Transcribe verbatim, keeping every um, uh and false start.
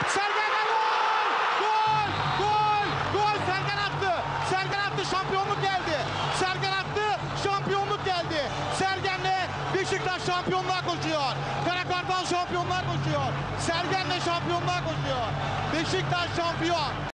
Sergen'e gol! Gol! Gol! Gol! Sergen attı. Sergen attı. Şampiyonluk geldi. Sergen attı. Şampiyonluk geldi. Sergen'le Beşiktaş şampiyonluğa koşuyor. Kara Kartal şampiyonluğa koşuyor. Sergen'le şampiyonluğa koşuyor. Beşiktaş şampiyon.